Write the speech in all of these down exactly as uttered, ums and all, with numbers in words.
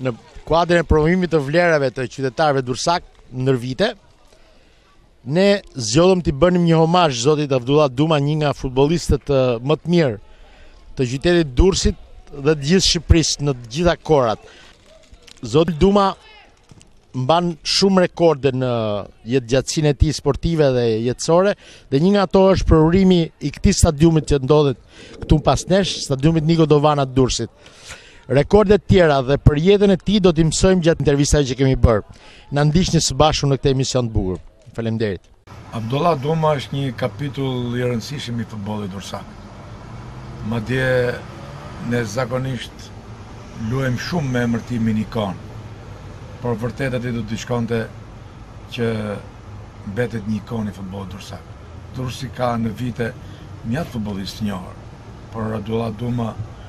në kuadrin e promovimit të vlerave të qytetarëve dursak ndër vite, ne zgjodhëm t'i bënim një homazh zotit Abdullah Duma, një nga futbollistët më të mirë të qytetit Durrësit dhe të gjithë Shqipërisë në të gjitha korat. Zoti Duma mban shumë rekorde në jetëgjatësinë e tij sportive dhe jetësore, dhe një nga ato është përurimi i këtij stadiumit që ndodhet këtu pas nesh, stadiumit Niko Dovana të Durrësit. Rekorde të tjera dhe për jetën e tij do t'i mësojmë gjatë intervistave që kemi bërë. Na ndiqni së bashku në këtë emision të bukur. Faleminderit. Abdullah Duma është një kapitull i rëndësishëm i futbollit dursak. Madje ne zakonisht luajmë shumë me emërtimin ikon, por vërtet aty do të shkonte që mbetet një ikon i futbollit dursak. Durrësi ka në vite mjaft futbollistë të njohur, por Abdullah Duma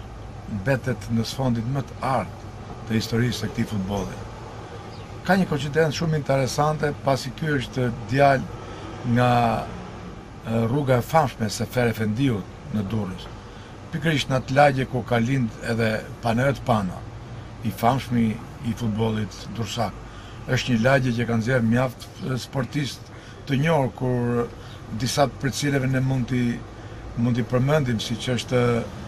mbetet në sfondit më të artë të historisë së këtij futbolli. Ka një koincidencë shumë interesante, pasi ky është djalë nga rruga e famshme Sefer Efendiut në Durrës. Pikërisht në atë lagje ku ka lind edhe Panayot Pana, i famshmi i futbollit dursak. Është një lagje që ka nxjerrë mjaft sportistë të njohur, kur disa për cilëve ne mund t'i mund t'i përmendim, siç është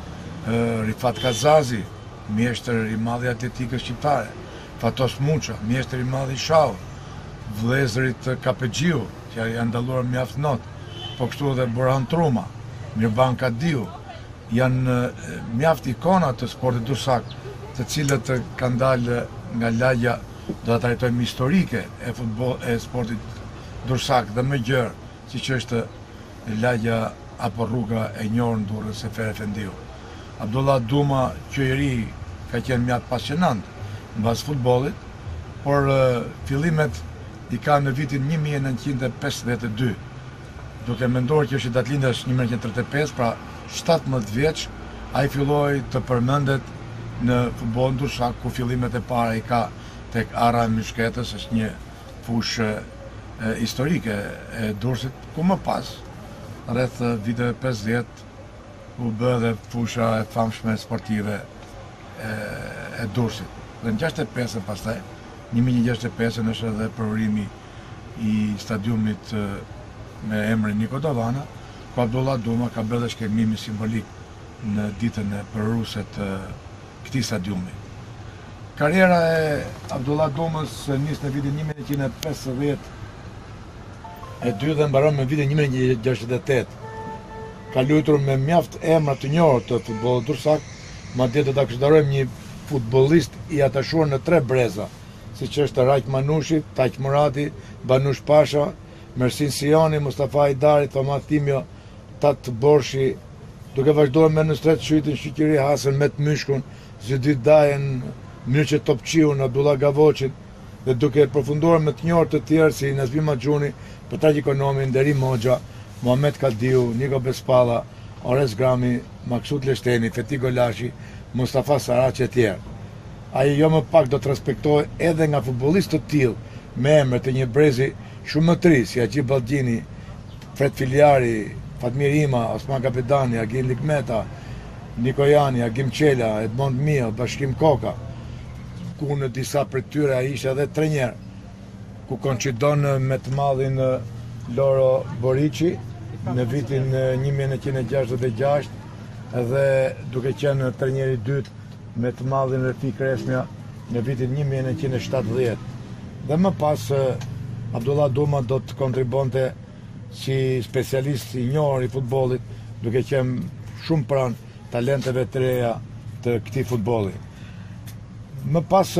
Rifat Kazazi, mjeshtër i madh i atletikës shqiptare, Fatos Muça, mjeshtër i madh i shahut, vëllezërit Kapexhiu, që janë dalluar mjaft not, po kështu edhe Burhan Truma, Mirban Kadiu, janë mjaft ikona të sportit dursak, të cilët kanë dalë nga lagja, do ta trajtojmë historike e futboll e sportit dursak dhe më gjerë, siç është lagja apo rruga e njohur në Durrës Sefer Efendiu. Abdullah Duma, që i ri, ka qenë mjaft pasionant mbas futbollit, por fillimet i ka në vitin një mijë e nëntëqind e pesëdhjetë e dy. Duke menduar që është datëlindjes një mijë e nëntëqind e tridhjetë e pesë, pra shtatëmbëdhjetë vjeç, ai filloi të përmendet në futbollin dursak, ku fillimet e para i ka tek Arra e Myshketës, është një fushë historike e Durrësit, ku më pas, rreth viteve pesëdhjetë, u bë dhe fusha e famshme sportive e, e Durrësit. Dhe në gjashtëdhjetë e pesë pastaj, një mijë e njëqind e gjashtëdhjetë e pesë është edhe përurimi i stadiumit me emrin Niko Dovana, ku Abdullah Duma ka bërë dhe shkelmimi simbolik në ditën e përuese të këtij stadiumi. Karriera e Abdullah Dumës nis në vitin një mijë e nëntëqind e pesëdhjetë e dy dhe mbaron në vitin një mijë e njëqind e gjashtëdhjetë e tetë. Ka luajtur me mjaft emra të njohur të futbollit dursak, madje do ta konsiderojmë një futbollist i atashuar në tre breza, siç është Rajk Manushi, Taq Murati, Banush Pasha, Mersin Sioni, Mustafa Hajdari, Thomas Timjo, Tat Borshi, duke vazhduar me në stret Shytin Shqyqiri Hasen, Met Myshkun, Zydit Dajen, Mirçe Topçiun, Abdullah Gavoçin, dhe duke përfunduar me të njohur të tjerë si Nazmi Maxhuni, tragikonomi Nderim Moxha, Muhamet Kadiu, Niko Bespalla, Ores Grami, Maksut Leshteni, Feti Golashi, Mustafa Saraç e tjerë. Ai jo më pak do të respektohet edhe nga futbollistë të tillë me emër të një brezi shumë më të ri, si Haxhi Ballgjini, Fred Filjari, Fatmir Ima, Osman Kapetani, Agim Likmeta, Niko Jani, Agim Qela, Edmond Mio, Bashkim Koka, ku në disa për tyre ai ishte edhe trajner, ku koncidon me të madhin Loro Borici në vitin një mijë e nëntëqind e gjashtëdhjetë e gjashtë, dhe duke qenë trajneri i dytë me të madhin Refik Resmja në vitin një mijë e nëntëqind e shtatëdhjetë. Dhe më pas Abdullah Duma do të kontribonte si specialist i njohur i futbollit, duke qenë shumë pranë talenteve të reja të këtij futbolli. Më pas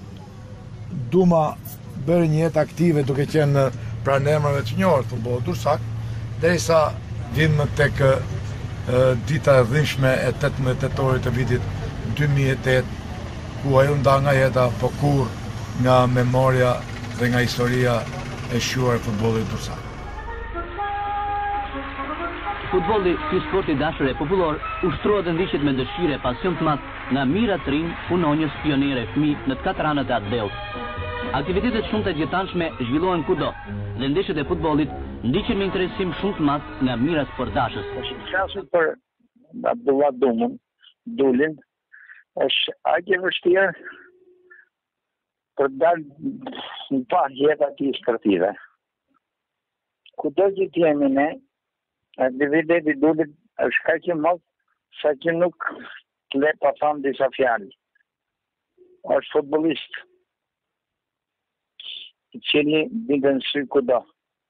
Duma bëri një jetë aktive duke qenë pranë emrave të njohur të futbollit dursak, derisa vim tek dita e dhimbshme e tetëmbëdhjetë tetorit të vitit dy mijë e tetë, ku ai u nda nga jeta, po kur nga memoria dhe nga historia e shquar e futbollit dursak. Futbolli, si sport i dashur e popullor, ushtrohet dhe ndiqet me dëshirë e pasion të madh nga mijëra të rinj punonjës pionere fëmijë në të katër anët e atë deltë. Aktivitetet shumë të gjithanshme zhvillohen kudo, dhe ndeshjet e futbollit ndiqen me interesim shumë të madh nga mijëra sportdashës. Flasim për Abdullah Dumën, Dulin, është aq e vështirë për dalë në pa jetë ati sportive. Kudo që t'jemi ne, aktiviteti duhet është ka që mos, sa që nuk t'le pa thamë disa fjalë. është futbolist, i cili bide në sy kudo.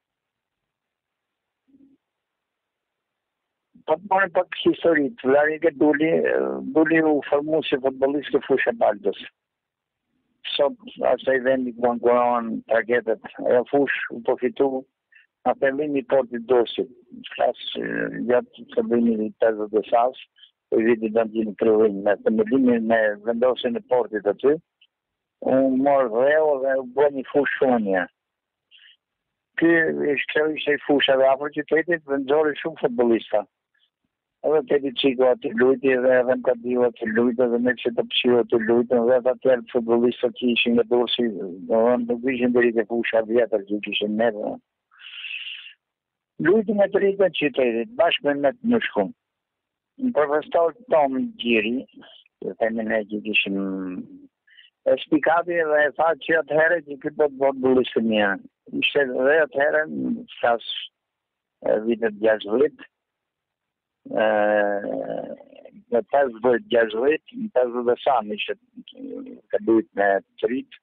Po të marrë pak historit, Larike Duli, Duli u formu si futbolist të fushë e Baldës. Sot, asaj vendi ku ankoron tragetet, e fush u përfitu a përlimi i portit Dosit. Flasë gjatë të përlimi i pesëdhjetë dhe sas, për viti do në gjinë kërëvim, me përlimi me vendosin e portit aty, unë morë dheo dhe u bërë një fush shonja. Ky ishte ishte i fusha dhe afër qytetit, vendori shumë futbolista. Edhe të di qiko atë lujti dhe edhe më ka diu atë lujti dhe me që të pëshio atë lujti dhe edhe të tjerë futbolistët që ishin nga dorsi, dhe nuk ishin të rritë e fusha vjetër që ishin me dhe. Lujti me të rritë në qytetit, bashkë me me të në shkum. Në profesor Tom Gjiri, të themi ne që ishin e spikati dhe e tha që atëherë që këtë do të futbolistë mja. Ishte dhe atëherë në sas vitet gjashtë në pesëdhjetë gjashtë, në pesëdhjetë dhe sa në ishte ka lujt me të rritë.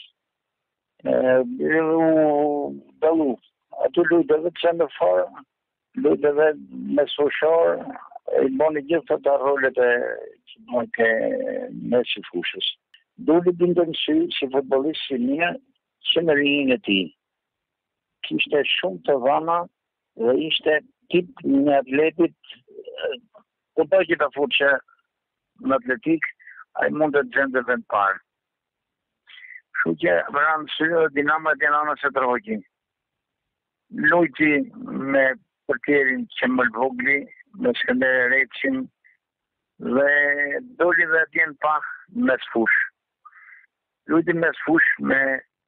U dalu. Aty lujt edhe të sendëfor, lujt edhe me soshor, i boni gjithë të rolet e që boni ke mesi fushës. Duli bindë në sy si futbolist si mirë që në rinjën e ti. Kishte shumë të vana dhe ishte tip një atletit këto që të futë që në atletik a i mund të gjendë dhe vend parë. Shu që vranë sy dhe Dinamo e Dinamo se të roqin. Lujti me përtjerin që më lëvogli, me Skënder Reqin dhe doli dhe tjenë pak me sfush. Lujti me sfush me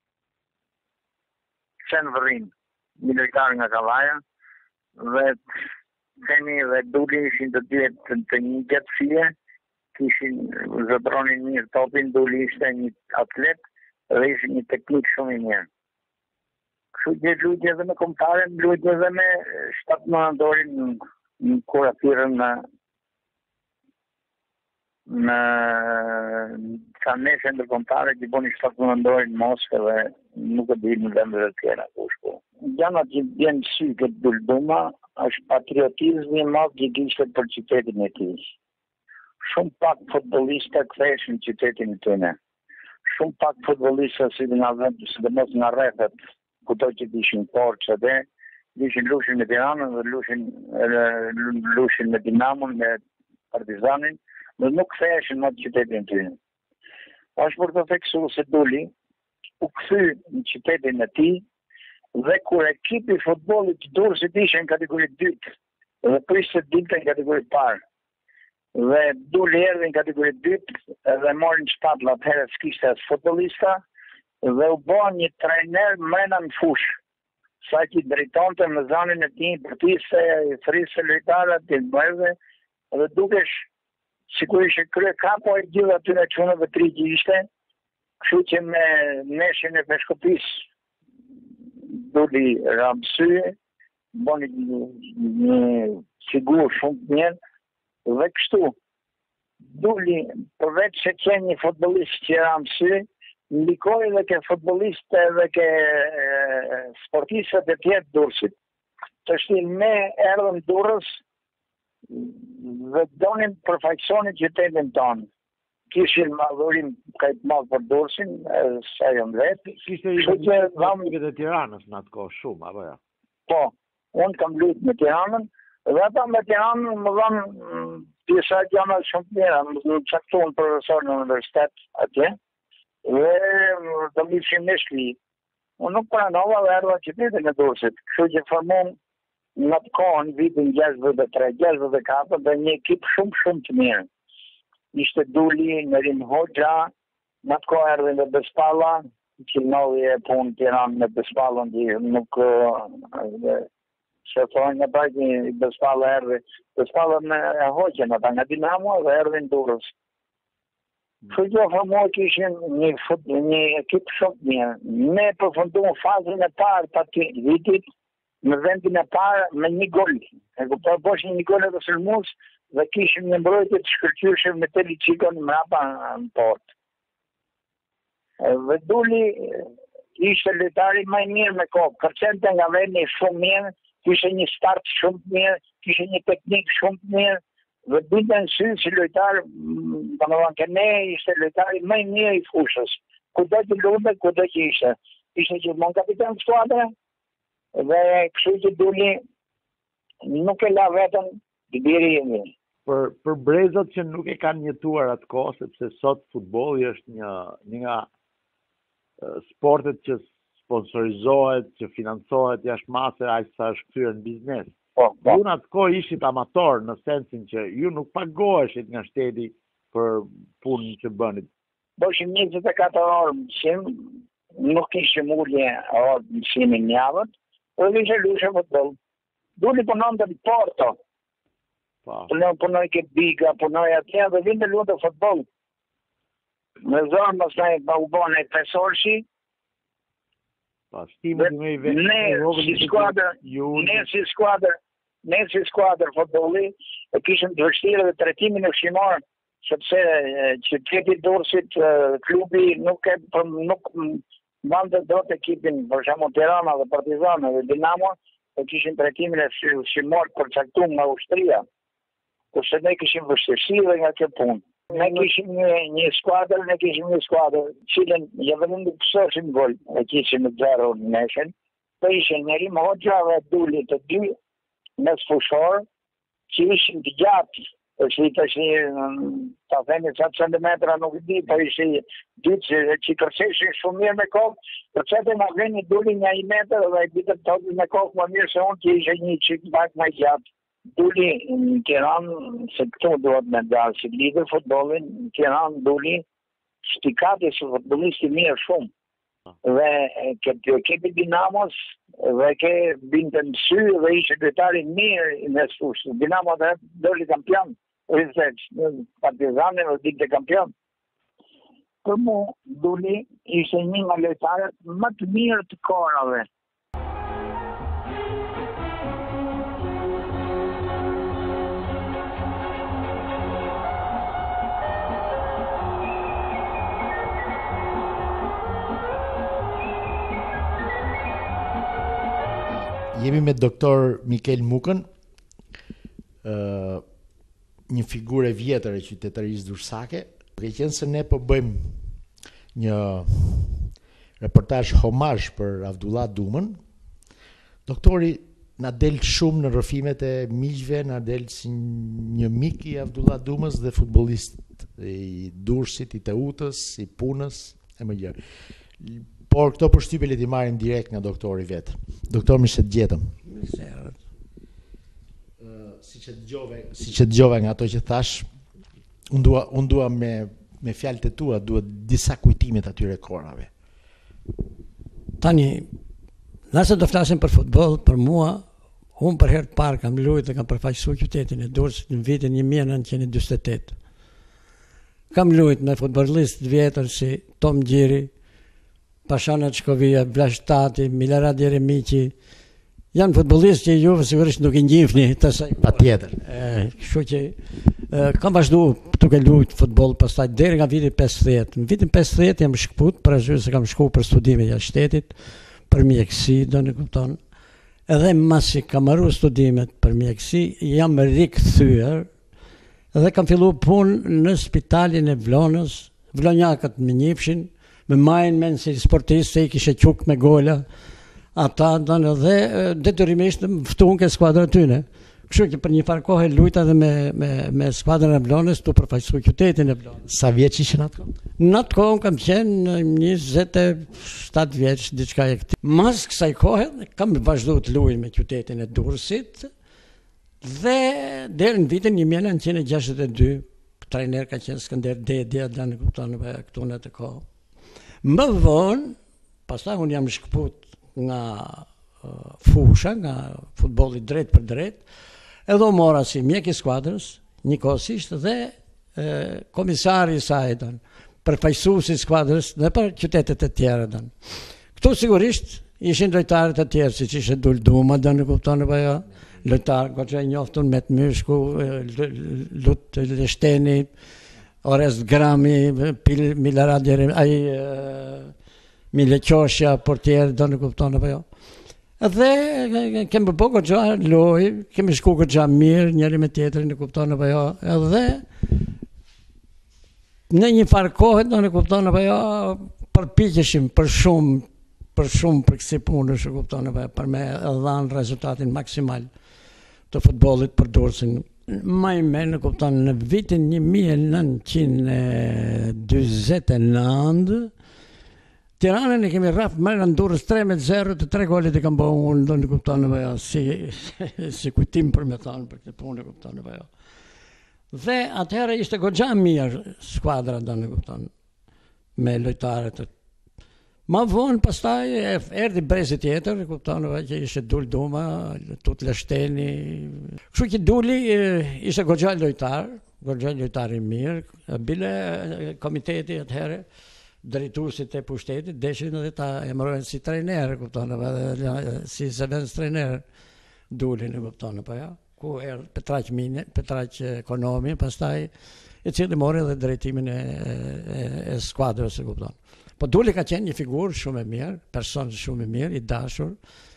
qenë vërin, militar nga Kavaja, dhe themi dhe Duli ishin të tjetë të një gjatësie, kishin zëtronin mirë topin, Duli ishte një atlet dhe ishte një teknik shumë i mirë. Kështu që lujtje edhe me kombëtaren, lujtje edhe me shtatë mëndorin në kur atyren në në kanë në kombëtare që boni shtatë mëndorin në Moskë dhe nuk e di në vendet e tjera ku shko. Gjana që bjenë sy këtë dulduma është patriotizmi madh që kishte për qytetin e tij. Shumë pak futbollista ktheheshin në qytetin e tyre. Shumë pak futbollista si në vend, sidomos nga rrethet, kudo që ishin Porçë dhe ishin lushin me Tiranën dhe lushin lushin me Dinamon, me Partizanin, dhe nuk ktheheshin në qytetin e tyre. Është për të theksuar se Duli u kthy në qytetin e tij dhe kur ekipi i futbollit të Durrësit ishte në kategori dytë dhe prishte dilte në kategori parë. Dhe Duli erdhi në kategori dytë dhe mori në shpatlla atëherë s'kishte as futbollista dhe u bën një trajner mrena në fush. Sa që drejtonte me zanin e tij, përtiste, i thrisë lojtarët, i bërdhe, dhe dukesh sikur ishte krye kapo e gjithë atyre çunave tri që ishte, kështu që me neshin e peshkopis Duli ramësye, boni një, një figur shumë të mirë, dhe kështu, Duli, përveç se që një futbolist që ramësye, ndikoj dhe ke futboliste dhe ke sportistët e tjetë Durrësit. Të shtin me erdhën Durrës dhe donin përfaqësonin qytetin tonë. Kishin madhurim kajtë madhë për Durrësin, sa jo në vetë. Kishte i lujtë e Tiranës në atë kohë shumë, apo ja? Po, unë kam lujtë me Tiranën, dhe ata me Tiranën më dhanë pjesa gjana shumë mira, më caktuan profesor në universitet atje, dhe të mishin në shli. Unë nuk pranova dhe erdha qytetin e Durrësit, kështu që formon në të kohën vitin gjashtëdhjetë dhe tre gjashtëdhjetë dhe katër dhe një ekip shumë shumë të mirë. Ishte Duli, Merin Hoxha, në të kohë erdhe në Bespalla, që nëvi e punë Tiranë në Bespallën, që nuk se thonë në pak një Bespalla erdhe, Bespalla me Hoxha në ta nga Dinamo dhe erdhe në Durrës. Futbolli Formor kishim një, fut, një ekip shumë mirë. Ne përfunduam fazën e parë të atij vitit në vendin e parë me një gol. E kuptoj boshin një gol të sulmues dhe kishim një mbrojtje të shkëlqyeshëm me Telicikon mbrapa në portë. Dhe Duli ishte lojtari më i mirë me kohë, përcente nga vendi shumë mirë, kishte një start shumë mirë, kishte një teknik shumë mirë, dhe binte në sy si lojtar, domethënë që ne ishte lojtari më i mirë i fushës. Kudo që lundte, kudo që ishte. Ishte gjithmonë kapitan të skuadre, dhe kështu që Duli nuk e la veten të biri i mirë. Për, për brezat që nuk e kanë jetuar atë kohë, sepse sot futbolli është një, një nga uh, sportet që sponsorizohet, që financohet jashtë mase, aq sa është kthyer në biznes. Po, po. Ju në atë kohë ishit amator në sensin që ju nuk pagoheshit nga shteti për punën që bënit. Bëshim njëzet e katër orë mësim, nuk ishim ullje orë mësimin javët, dhe ishe lushe futbol. Duli punonte në Porto. Punoj, punoj ke Biga, punoj atje dhe vinte luante futbol. Me zonë mos na u bën ai pesorshi. Pa, stimë me i vetë. Ne si skuadër, ne si skuadër, ne si skuadër futbolli e kishim të vështirë dhe tretimin e ushqimor, sepse qyteti Durrësit klubi nuk e nuk mbante dot ekipin, për shembull Tirana dhe Partizani dhe Dinamo, e kishin tretimin e ushqimor përcaktuar nga ushtria. Kurse ne kishim vështirësi dhe nga kjo punë. Ne kishim një, një skuadër, ne kishim një skuadër, cilën ja vetëm të pësosim gol, e kishim në zero në neshen, po ishin Nerim Hoxha dhe Duli të dy mes fushor, që ishin të gjatë, është i tash ta themi sa centimetra nuk di, po ishin dy që, që kërceshin shumë mirë me kokë, përcete nga veni Duli një i metër dhe i bitër të me kokë më mirë se unë që ishe një qik pak më gjatë. Duli në Tiranë, se këtu duhet me dalë, si lider futbolin, në Tiranë Duli shtikati si futbolisti mirë shumë. Dhe këtë ekipi Dinamos, dhe ke binte në sy dhe ishe lojtari mirë në fushë. Dinamo dhe doli kampion, Partizani dhe dikte kampion. Për mu, Duli ishe një nga lojtarët më të mirë të korave. Jemi me doktor Mikel Mukën, uh, një figurë e vjetër e qytetarisë durrësake. Duke qenë se ne po bëjmë një reportazh homazh për Avdullah Dumën, doktori na del shumë në rrëfimet e miqve, na del si një mik i Avdullah Dumës dhe futbollist i Durrësit, i Teutës, i Punës e më gjë. Por këto përshtypje le t'i marrim direkt nga doktori vetë. Doktor, mirë se të gjetëm. Uh, si që dëgjove, si që dëgjove nga ato që thash, unë dua, unë dua me, me fjalët e tua, dua disa kujtimet atyre korave. Tani, nëse do flasim për futboll, për mua, unë për herë të parë kam luajtur dhe kam përfaqësuar qytetin e Durrësit në vitin një mijë e nëntëqind e dyzet e tetë. Kam luajtur me futbollistë të vjetër si Tom Gjiri, Pashana Çkovia, Vlashtati, Milorad Jeremiqi, janë futbollistë që ju sigurisht nuk i njihni të saj. Patjetër. Kështu që e, kam vazhduar duke luajtur futboll pastaj deri nga viti pesëdhjetë. Në vitin pesëdhjetë jam shkput, për arsye se kam shkuar për studime jashtë shtetit, për mjekësi, do në kupton. Edhe masi kam marrë studimet për mjekësi, jam rikthyer dhe kam filluar punë në spitalin e Vlonës. Vlonjakët më njihshin, me majnë men si sportistë se i kishe quk me gola, ata dënë dhe detyrimisht më ftuan ke skuadra tyne. Kështu që për një farë kohë lujta dhe me, me, me skuadrën e Vlonës tu përfaqësoj qytetin e Vlonës. Sa vjeç ishin atë kohë? Në atë kohë kam qenë njëzet e shtatë vjeç, diçka e këtij. Mas kësaj kohe kam vazhduar të luaj me qytetin e Durrësit dhe deri në vitin një mijë e nëntëqind e gjashtëdhjetë e dy, trajner ka qenë Skënder Dedja, dhe në kupton këtu në atë kohë. Më vonë, pastaj unë jam shkput nga uh, fusha, nga futbolli drejt për drejt, edhe u mora si mjek i skuadrës, njëkohësisht dhe komisari i saj, don, përfaqësuesi i skuadrës dhe për qytetet e tjera. Don. Këtu sigurisht ishin lojtarët e tjerë, siç ishte Dulduma, don, e kupton apo jo? Lojtar goxha i njoftun me të myshku, Lut Leshteni, Orest Grami, Pil Milarad Jerem, ai Mile Qoshja, portier, do në kupton apo jo. Edhe kemi bërë goxha lojë, kemi shku goxha mirë njëri me tjetrin, e kupton apo jo. Edhe në një farë kohë, do në kupton apo jo, përpiqeshim për shumë për shumë për kësi punësh, e kupton apo jo, për me dhanë rezultatin maksimal të futbollit për Durrësin. Më i me në kupton në vitin një mijë e nëntëqind e dyzet e nëntë Tiranën e kemi rraf më në Durrës tre me zero, të tre golet i kam bëu unë, do në kupton apo jo, si si kujtim për me thënë për këtë punë, e kupton apo jo. Dhe atëherë ishte goxha mirë skuadra, do në kupton, me lojtarët. Ma vonë pastaj erdhi brezi tjetër, e kupton apo që ishte Dulduma, Tut Leshteni. Kështu që Duli ishte goxha lojtar, goxha lojtar i mirë, bile komiteti atëherë drejtuesit e pushtetit deshin edhe ta emërojnë si trajner, kupton apo si zëvendës trajner Dulin, e kupton apo jo, ku erdhi Petraq Mine, Petraq Ekonomi, pastaj i cili mori edhe drejtimin e, e, e skuadrës, e kupton. Po Duli ka qenë një figurë shumë e mirë, person shumë i mirë, i dashur,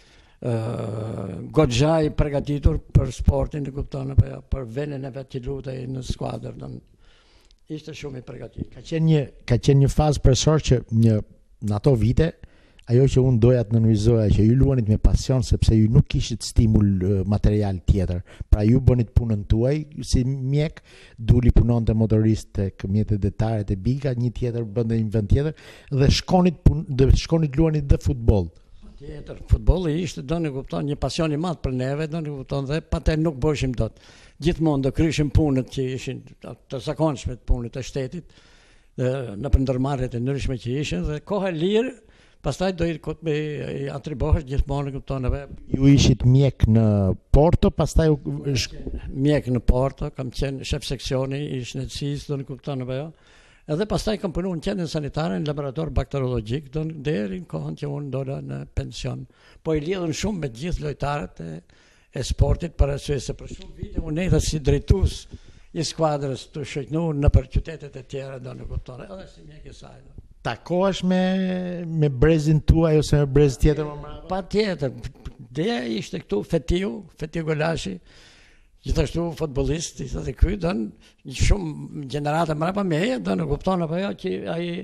uh, goxha i përgatitur për sportin, e kupton apo jo, për vendin e vet që lutej në skuadër, don ishte shumë i përgatitur. Ka qenë një ka qenë një fazë presor që një në ato vite ajo që unë doja të nënvizoja që ju luanit me pasion sepse ju nuk kishit stimul uh, material tjetër. Pra ju bënit punën tuaj si mjek, Duli punonte motorist tek mjetet detare të Biga, një tjetër bënte një vend tjetër dhe shkonit pun, dhe shkonit luanit dhe futboll. Tjetër, futbolli ishte, do në kupton, një pasion i madh për neve, do në kupton, dhe patë nuk bëshim dot. Gjithmonë do kryeshim punët që ishin të zakonshme të punët e shtetit, në ndërmarrjet e ndryshme që ishin, dhe koha e lirë, pastaj do i atribohesh gjithmonë, kupton, edhe ju ishit mjek në Porto, pastaj mjek në Porto, kam qenë shef seksioni i shëndetësisë, do në kupton apo jo. Edhe pastaj kam punuar në qendrën sanitare në laborator bakteriologjik, do deri në kohën që unë dola në pension. Po i lidhën shumë me gjithë lojtarët e, e sportit, për arsye se për shumë vite unë edhe si drejtues i skuadrës të shoqënuar në për qytetet e tjera, do në kupton, edhe si mjek i saj. Takohesh me me brezin tuaj ose me brez tjetër më mbrapa? Pa tjetër, dhe ishte këtu Fetiu, Fetiu Golashi, gjithashtu futbollist, ishte dhe ky, don shumë gjenerata mbrapa me e, do në kupton apo jo, që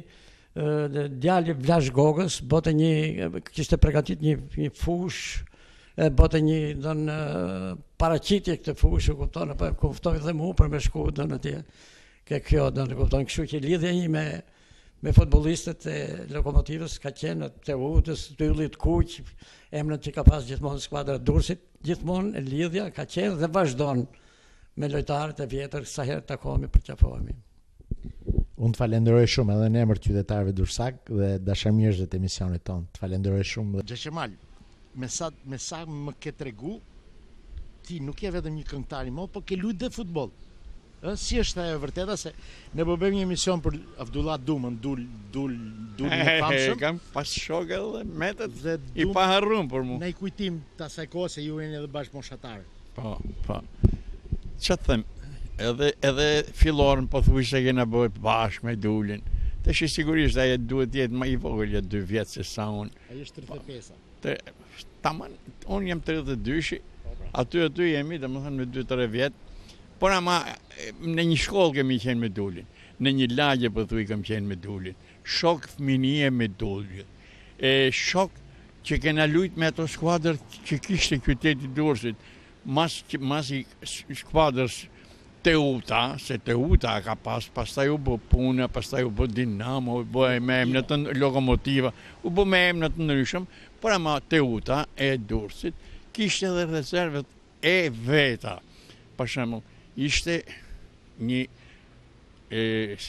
ai djali Vlash Gogës bote një, kishte përgatit një, një fush, bote një don paraqitje këtë fushë, kupton apo kuftoi dhe mua për me shku don atje. Ke kjo do në kupton, kështu që lidhja ime me me futbollistët e Lokomotivës ka qenë Teutës, Tyllit Kuq, emrat që ka pas gjithmonë skuadra Durrësit, gjithmonë e lidhja ka qenë dhe vazhdon me lojtarët e vjetër sa herë takohemi për qafohemi. Unë të falenderoj shumë edhe në emër të qytetarëve dursak dhe dashamirësve të emisionit tonë. Të falenderoj shumë. Xheqemal, me sa me sa më ke tregu, ti nuk je vetëm një këngëtar i madh, po ke luajtur dhe futboll. Ë, si është ajo e vërteta se ne po bëjmë një emision për Abdullah Dumën, dul dul dul në famshëm. Kam pas shok edhe metet dhe i pa harruar për mua. Ne kujtim të asaj kohe se ju jeni edhe bashkëmoshatarë. Po, po. Çfarë them? Edhe edhe filloren po thuaj se kena bëj bashkë me Dulin. Tash sigurisht ai duhet të jetë më i vogël, dy vjet se sa unë. Ai është tridhjetë e pesë. Të tamam, unë jam tridhjetë e dy. Aty aty jemi, domethënë me dy tre vjet. Por ama në një shkollë kemi qenë me Dulin, në një lagje po thuaj kam qenë me Dulin, shok fëminie me Dulin, e shok që kena luajt me ato skuadër që kishte qyteti Durrësit, mas, mas i skuadrës Teuta, se Teuta ka pas, pastaj u bë Puna, pastaj u bë Dinamo, u bë me emrat të Lokomotiva, u bë me emrat të ndryshëm, por ama Teuta e Durrësit kishte edhe rezervat e veta. Për shembull, ishte një e,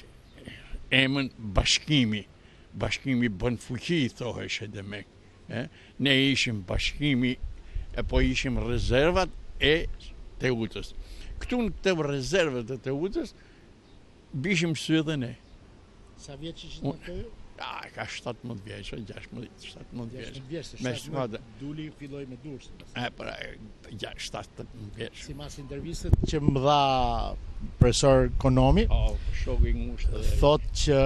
emën bashkimi, bashkimi bën fuqi, thohesh edhe me. E? Ne ishim bashkimi, e po ishim rezervat e Teutës. Këtu në të rezervat e Teutës, bishim sy dhe ne. Sa vjeç ishin ato? Ah, ka shtatëmbëdhjetë vjeç, gjashtëmbëdhjetë, shtatëmbëdhjetë vjeç. vjeç. Me skuadra. Duli filloi me Durrës. E pra, ja, shtatëmbëdhjetë vjeç. Sipas intervistës që më dha profesor Konomi, Oh, shoku i ngushtë edhe. thot që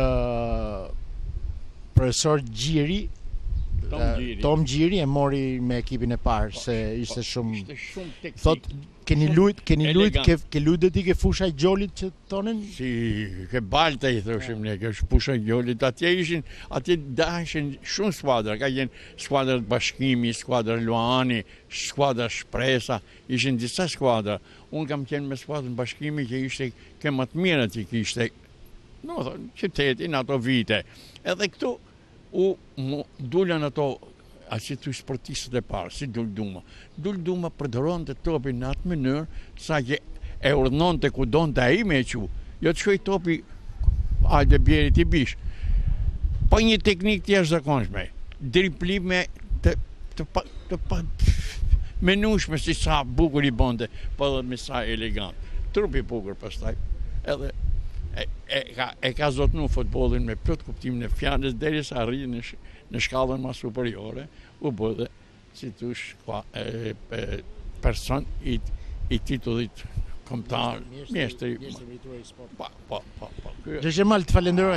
profesor Gjiri Tom eh, Gjiri. Tom Gjiri e mori me ekipin e parë se ishte shumë Ishte shumë teknik. thot keni lut keni lut Elegant. ke ke lutet i ke fusha i gjolit që tonen Si, ke balta i thoshim ne, ke pusha gjolit, atje ishin, atje dashin shumë skuadra, ka qenë skuadra Bashkimi, skuadra Luani, skuadra Shpresa, ishin disa skuadra. Unë kam qenë me skuadrën Bashkimi që ishte ke më të mirë që kishte, no, thonë, qytetin ato vite. Edhe këtu, u mu, dullën ato, a si të sportistët e parë, si Dulduma. Dulduma përdoron të topin në atë mënyrë, sa që e urdhnon të ku donë të ai me e qu. Jo të shkoj topi, ajde bjerit i bish. Pa një teknik të jashtëzakonshme, driblime të, të, pa, të pa menushme si sa bukur i bonte, po edhe me sa elegant. Trupi bukur pastaj, edhe e, e, ka, e ka zotnu futbollin me plot kuptimin e fjalës derisa arri në, sh, në shkallën më superiore, u bë dhe si tush e, e, person i, i titullit kombëtar, mjeshtri. Po, po, po, po. Xhemal, të falenderoj.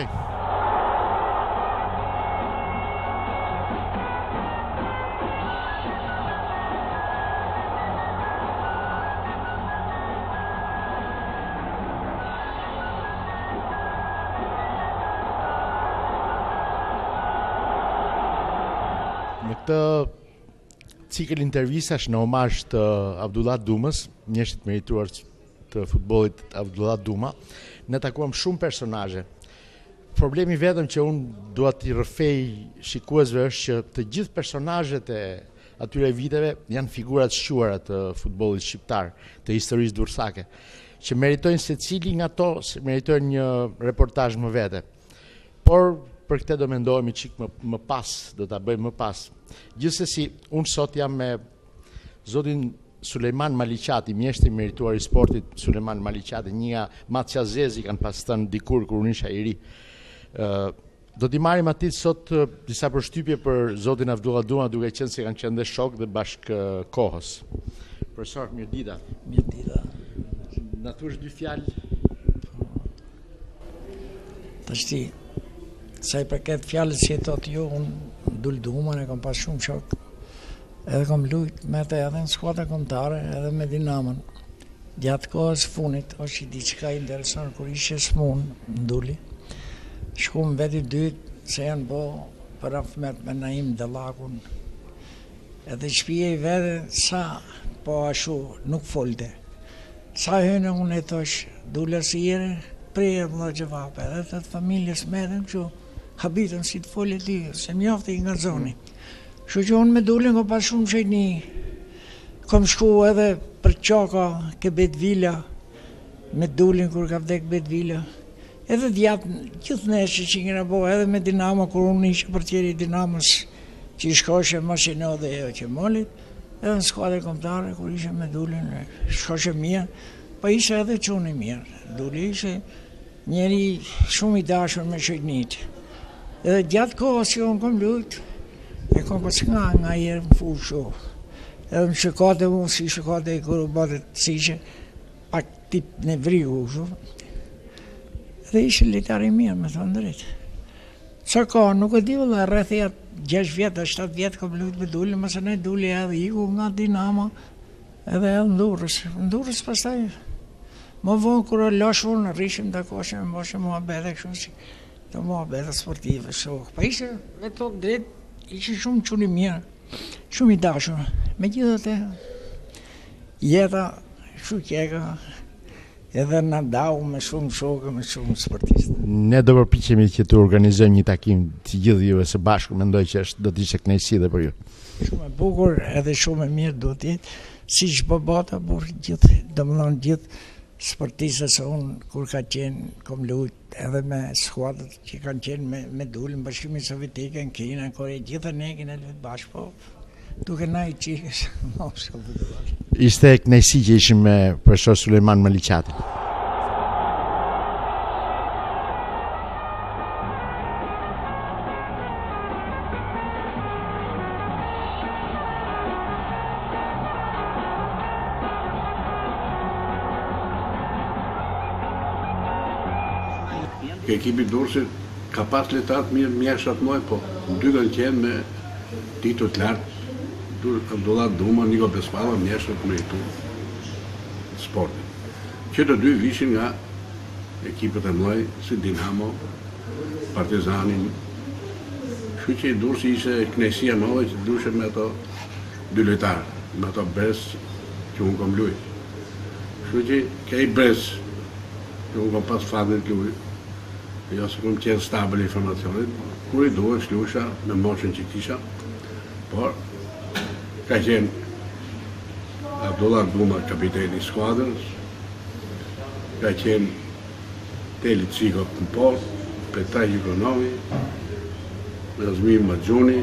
Në këtë cikël intervistash në omazh të Abdullah Dumës, mjeshtit merituar të futbollit Abdullah Duma, ne takuam shumë personazhe. Problemi vetëm që unë dua t'i rrëfej shikuesve është që të gjithë personazhet e atyre viteve janë figurat shquara të futbollit shqiptar, të historisë dursake, që meritojnë secili nga to, se meritojnë një reportazh më vete. Por për këtë do mendohemi çik më, më pas, do ta bëjmë më pas. Gjithsesi, unë sot jam me zotin Sulejman Maliqati, mjeshtri merituar i sportit Sulejman Maliqati, një nga Matçazezi kanë pas thënë dikur kur unë isha i ri. Uh, do t'i marrim atit sot uh, disa përshtypje për zotin Abdullah Duma, duke qenë se kanë qenë dhe shok dhe bashk uh, kohës. Profesor, mirë dita. Mirë dita. Na thuash dy fjalë? Tashti, sa i përket fjalës që thot ju, unë Dul Dumën e kam pas shumë shok. Edhe kam lujt me të edhe në skuadra kombëtare, edhe me Dinamën. Gjatë kohës funit, është i diçka interesant kur ishe smun në Duli. Shkum veti dytë se janë bo për Ahmet me Naim Dallakun. Edhe shpije i vete sa po ashu nuk folte. Sa hynë unë e thosh Dula si jere, prej e vëllë gjëvape. Edhe të të familjes me edhe që habitën si të folje ti, se mjafti nga zoni. Shu që unë me Dulin ko pas shumë qeni, kom shku edhe për qaka ke Betvila, me Dulin kur ka vdek Betvila, edhe djatë gjithë neshe që kena bo, edhe me Dinamo, kur unë ishe për tjeri Dinamos, që i shkoshe Mashino dhe e që molit, edhe në skuadre kombëtare, kur ishe me Dulin, shkoshe mirë, pa ishe edhe quni mirë. Duli ishe njeri shumë i dashur me shëjnit. Edhe gjatë kohës që unë kom lujt, e kom pas nga nga jerë më fusho. Edhe më shëkate unë si shëkate i kërë batët si që pak tip në vrigu shumë. Edhe ishe litari mirë, me thonë drejtë. Qa ka, nuk e di vëlla, rrethja gjashtë vjetë, shtatë vjetë kom lujt me Duli, mëse ne Duli edhe iku nga Dinamo, edhe edhe Ndurës. Ndurës pastaj, më vonë kërë lashë unë, rishim të koshe, më boshe mua bete kështu si, të mua bete sportive, shokë. Pa ishe, me të drejtë, ishe shumë quni mirë, shumë i dashur. Me gjithë të jeta, shumë kjeka, edhe në dau me shumë shokë, me shumë sportistë. Ne do përpiqemi që të organizojmë një takim të gjithë juve së bashku, mendoj që është do të ishte kënaqësi dhe për ju. Shumë e bukur, edhe shumë e mirë do të jetë, siç po bota, por gjithë, domethënë gjithë sportistët se unë kur ka qenë, kom lujt edhe me skuadrat që kanë qenë me, me Dulin, Bashkimin Sovjetike, në Kina, në Kore, gjithë ne kene lujt bashkë, po duke na i qikës. Ishte kënaqësi që ishim me profesor Sulejman Maliqati. Ke ekipi Durrësit ka pas lojtarë mirë mjeshtat mëdhenj, po dy kanë qenë me titull të lartë, Abdullah Duma, Niko Bespalla, mjeshtat meritu sportin. Që të dy vishin nga ekipet e mëdhenj si Dinamo, Partizanin. Kështu që i Durrësi ishte kënaqësia e madhe që dushe me ato dy lojtarë, me ato Brez që unë kom luajt. Kështu që ke i Brez që unë kom pas fatin të luajt. Jo se kom qenë stabil informacionit, kur i duhet shlusha me moshën që kisha, por ka qenë Abdullah Duma, kapiteni i skuadrës, ka qenë Teli Ciko në port, Petaj Jugonovi, Nazmir Maxhuni,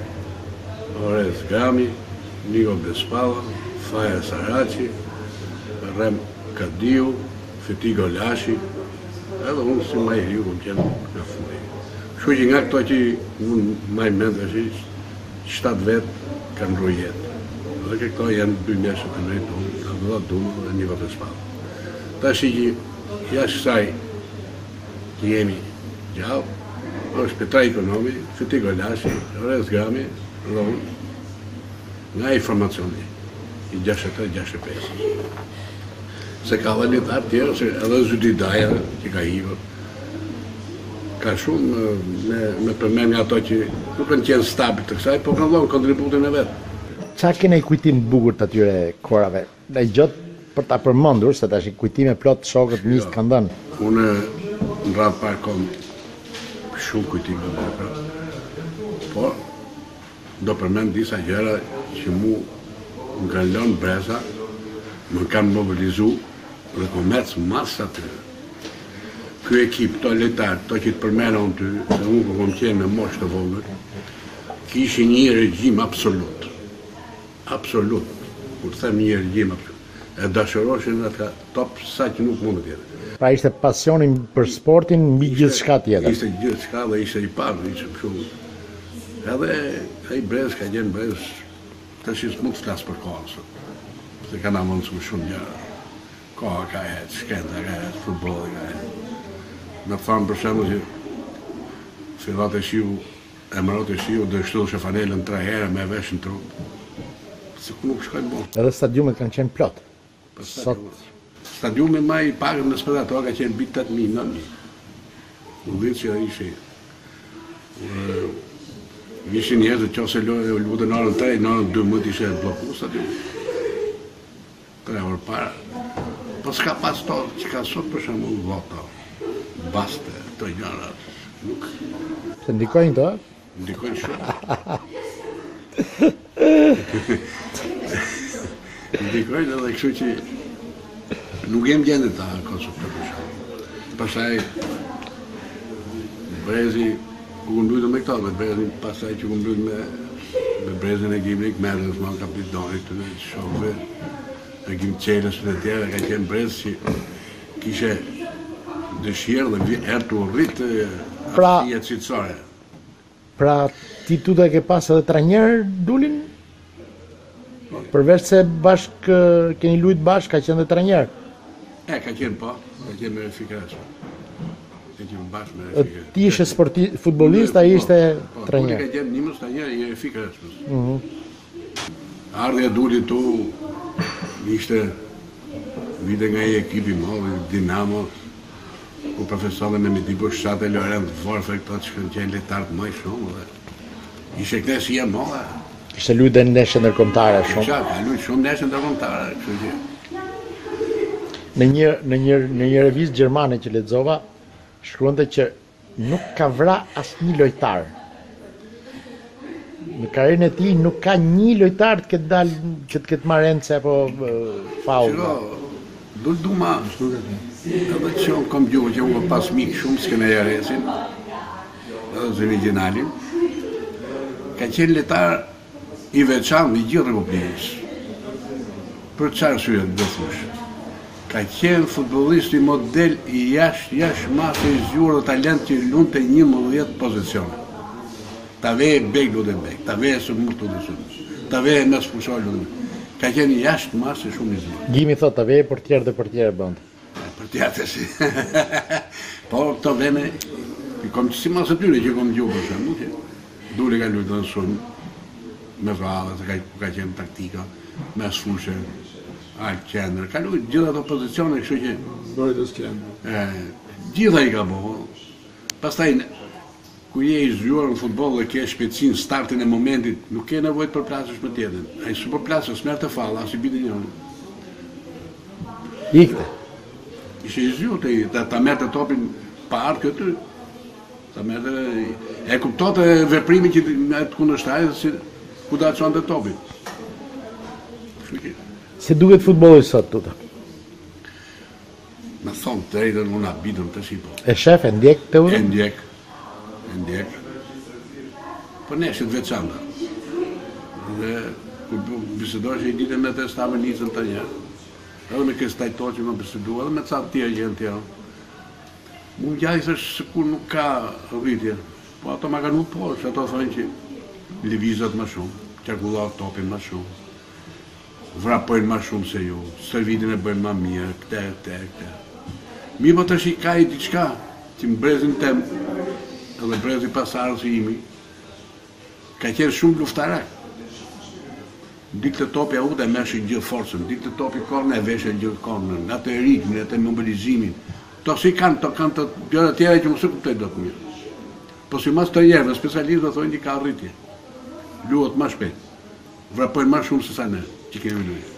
Orez Gami, Niko Bespalla, Faja Saraci, Rem Kadiu, Fetigo Lashi, edhe unë si maj riu kom qenë nga fundi. Kështu që nga këto që unë maj mendë është shtatë vetë kanë rru jetë. Dhe këto janë dy mjeshtë të nëjtë unë, Abdullah Duma dhe Niko Bespalla. Ta shi që jashtë saj që jemi gjallë, është Petaj Jugonovi, Fetigo Lashi, Orez Gami dhe unë nga informacioni i gjashtëta e gjashtë e pesë. Se ka dhe lojtarë tjerë, se edhe Zyti Daja që ka hivë. Ka shumë me, me përmen nga ato që nuk kanë qenë stabil të kësaj, po kanë dhonë kontributin e vetë. Qa kene i kujtim bukur të atyre korave? Dhe i gjotë për ta përmendur, se tash i kujtime plot shokët mistë kanë dënë. Unë në radhë parë kom shumë kujtime bukur, por do përmend disa gjëra që mu më kanë lënë breza, më kanë mobilizu dhe komerc masë aty. Ky ekip, to lojtarë, to që të përmena unë ty, dhe unë ku kom qenë me moshë të vogël, kishin një regjim absolut. Absolut. Kur them një regjim absolut. E dashuroshin ata top sa që nuk mund të jetë. Pra ishte pasionin për sportin mbi gjithë shka tjetër. Ishte gjithë shka dhe ishte i parë, ishte shumë. Edhe ai Brez ka qenë Brez, të shi s'mund të flasë për kohën, se kanë avancu shumë gjëra. Koha ka jetë, shkenda ka jetë, futbolli ka jetë. Me thamë për shemë që fillat e shiu, emërat e shiu, dhe shtu shë fanelën tre herë me vesh në trup. Se ku nuk shkojnë bon. Edhe stadiumet kanë qenë plot. Sot... Stadiumet ma i pagën në spedator ka qenë bitë të mijë, nënë mijë. Në vitë që ishe. Ishin njerëz që ose lutë në orën tre, në orën dy mëtë ishe bloku stadiumet. Tre orë para. Po s'ka pas to që ka sot për shembull vota, baste, të gjëra, nuk... Se ndikojnë to? Ndikojnë shumë. Ndikojnë edhe kështu që nuk jem gjende ta Kosovë për shembull. Pastaj Brezi u ndujtë me këto, me Brezin pastaj që u ndujtë me me Brezin e Gimrik, merën s'ma kapitonit të në shokve. E kim qelës në tjera, ka qenë Brez që kishe dëshirë dhe erë të rritë aftësia cilësore. Pra ti tu dhe ke pas edhe trajner Dulin? Përveç se bashk, keni lujt bashk, ka qenë dhe trajner? E, ka qenë po, ka qenë me Refikresme. Ka qenë bashk me Refikresme. Ti ishe futbolist, a ishte trajner? Po, ka qenë një mës trajner i Refikresme. Ardhja Dulit tu, ishte vite nga i ekipi mëllë, Dinamo, ku profesorën e Mediku Shate, Lorent Vorfe, këto që kanë qenë letartë mëj shumë, dhe ishe kënesia mëllë. Ishte lujt dhe neshe ndërkombëtare shumë. Isha, ka lujt shumë neshe ndërkombëtare, kështu që. Në një, në një, në një revistë gjermane që lexova, shkruante që nuk ka vra asnjë lojtar. Në karrierën e tij nuk ka një lojtar të ketë dalë që të ketë marrë ence apo faull. Shiko, Dul Duma, edhe që unë kom gjuhë që unë pas mikë shumë s'kene jaresin, edhe zë originalin, ka qenë lojtar i veçantë i gjithë Republikës. Për çfarë arsye do thosh? Ka qenë futbollist i model i jashtë jashtë masë i zgjuar dhe talent që lunte njëmbëdhjetë pozicione. Ta veje bek lu dhe bek, ta veje së mërtu dhe së mërtu, ta veje mes fushar lu dhe bek. Ka qenë jashtë masë shumë i zhërë. Gjimi thot, ta veje për tjerë dhe për tjerë bëndë. Për Tjetër si. Po, këto vene, kom si mas atyre që kom gjuhë për shembull, që Duli ka luajtur shumë me vallet, ka ka qenë taktika, mes fushë, al qendër, ka luajtur gjitha ato pozicione, kështu që Brojtës qendër. ë gjitha i ka bëu. Pastaj ku je i zgjuar në futboll dhe ke shpejtësinë startin e momentit, nuk ke nevojë për plasësh më tjetër. Ai super plasës merr të falla, as i bide një. Ikte. Ishe i zgjuar te ta, ta merrte topin pa ardhur këtu. Ta merrte e kuptonte veprimin që të kundërshtarit si ku ta çonte topin. Si duket futbolli sot tuta? Më thonë të drejtën unë abitëm të shqipo. E shef, e ndjek të unë? E ndjek, e ndjek. Po ne është të veçanta. Dhe kur bisedoj që i ditë me të stavë nisën të një, edhe me kësë tajto që më bisedu, edhe me ca të tjerë gjënë tjerë. Mu më gjajës është sikur nuk ka rritje, po ato ma kanë u poshtë, ato thonë që lëvizat më shumë, qarkullat topin më shumë, vrapojnë më shumë se ju, servitin e bëjnë më mirë, këte, këte, këte. Mi po të shi ka i diçka, që më brezin tem, edhe brezi pasarës i imi, ka qenë shumë luftarak. Ditë të topi aut e meshin gjithë forcën, ditë të topi kornë e veshe gjithë kornën, atë e ritmin, atë e mobilizimin. To si kanë, to kanë të gjëra tjera që më së kuptoj do të mirë. Po si mas të njerëve, specialistë do thojnë që ka rritje. Luot më shpejt, vrapojnë më shumë se sa ne, që kemi luajtur.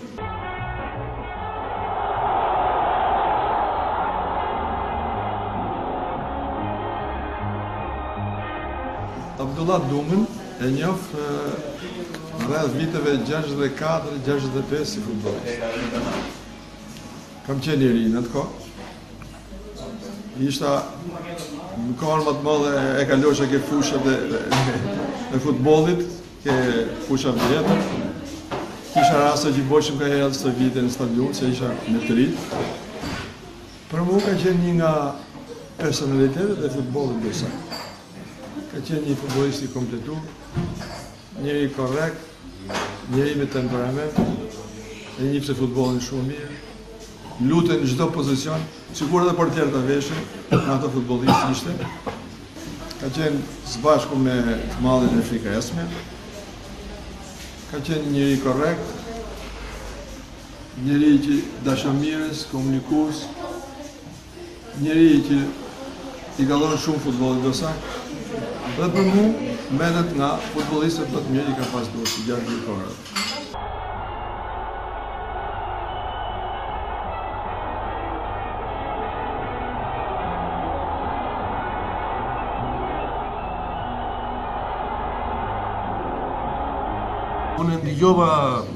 Abdullah Dumën e njoh rreth viteve gjashtëdhjetë e katër gjashtëdhjetë e pesë si futbollist. Kam qenë i ri në atë kohë. Ishta në kohën më të madhe e kalosha ke fushat e, e futbollit, ke fusha vjetër. Kisha rasta që boshim ka herë së vite në stadion, se isha me të rritë. Për mu ka qenë një nga personalitetet e futbollit besa. Ka qenë një futbollist i kompletuar, njëri korrekt, njëri me temperament, e njifte futbollin shumë mirë, lutën në çdo pozicion, sigur edhe për tjerë të veshin, në ato futbollistë ishte. Ka qenë së bashku me mallin e Frika Esme, ka qenë njëri korrekt, njëri që dashamirës, komunikues, njëri që i ka dhënë shumë futbollit besak. Dhe për mu, mbetet nga futbollistët më të mirë i ka pas Durrësi gjatë vjeçorave. Unë ndigjova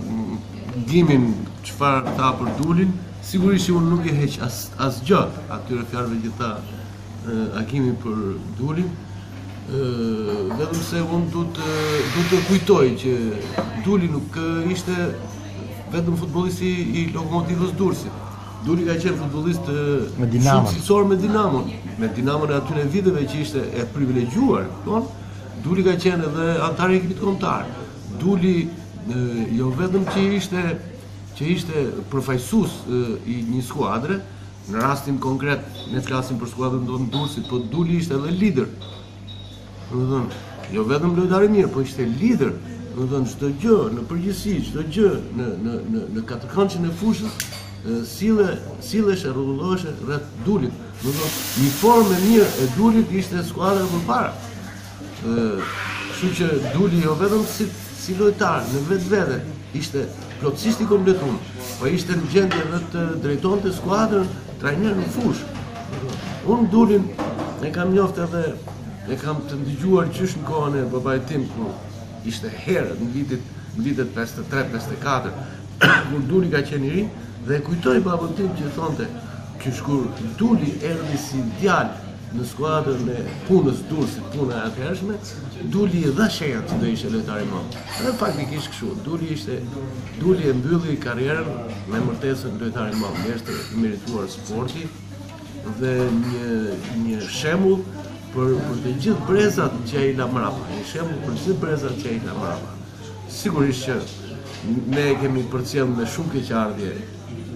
Gimin çfarë tha për Dulin, sigurisht që unë nuk e heq as asgjë atyre fjalëve që tha Hakimi për Dulin. Vetëm se unë du të, du të kujtoj që Duli nuk ishte vetëm futbollisti i Lokomotivës Durrësit. Duli ka qenë futbollist shumë cilësor me Dinamon, me Dinamon e atyre viteve që ishte e privilegjuar. Don? Duli ka qenë edhe antar i ekipit kombëtar. Duli jo vetëm që ishte që ishte përfaqësues i një skuadre, në rastin konkret ne flasim për skuadrën tonë Durrësit, po Duli ishte edhe lider. Më dhënë, jo vetëm lojtar i mirë, po ishte lider, më dhënë, çdo gjë në përgjithësi, çdo gjë në në në në katërkëndshin e fushës, sille sillesh e rrotulloheshe rreth Dulit. Më dhënë, një formë e mirë e Dulit ishte skuadra përpara. Ë, kështu që Duli jo vetëm si si lojtar në vetvete, ishte plotësisht i kompletuar, po ishte në gjendje edhe të drejtonte skuadrën, trajner në fushë. Unë Dulin e kam njoftë edhe e kam të ndëgjuar qysh në kohën e babait tim, ku ishte herët në vitit në vitet pesëdhjetë e tre pesëdhjetë e katër, kur Duli ka qenë i ri, dhe e kujtoj babën tim që thonte, qysh kur Duli erdhi si djalë në skuadrën e punës Durrësit, puna e atëhershme, Duli i dha shenjat që do ishte lojtar i madh. Edhe faktikisht kështu, Duli ishte Duli e mbylli karrierën me martesën lojtar i madh, është i merituar sporti dhe një një shembull për për të gjithë brezat që ai la mbrapa, një shembull për të gjithë brezat që ai la mbrapa. Sigurisht që ne kemi përcjell me shumë keqardhje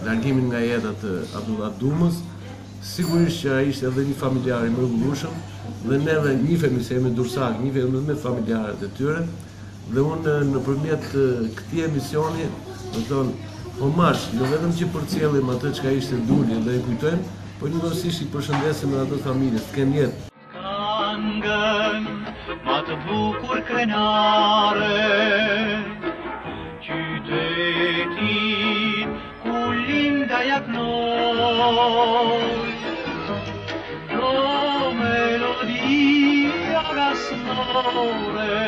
largimin nga jeta të Abdullah Dumës, sigurisht që ai ishte edhe një familjar i mrekullueshëm dhe neve njihemi se jemi Dursak, njihemi me familjarët e tyre dhe unë nëpërmjet këtij emisioni, do të thonë, homazh, jo vetëm që përcjellim atë çka ishte Duli dhe e kujtojmë, por njëkohësisht i përshëndesim edhe ato familjes, të kenë jetë. Këngën, ma të bukur krenare, qytetin ku linda jaknoj, do melodia rasnore,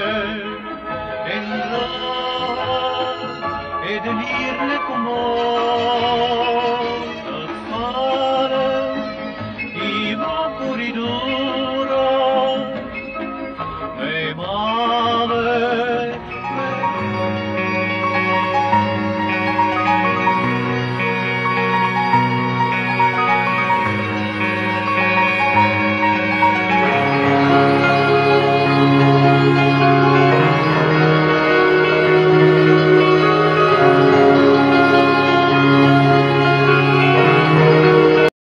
e ndroj, e dëlir në komoj, të fare, i vaporidura, me male, me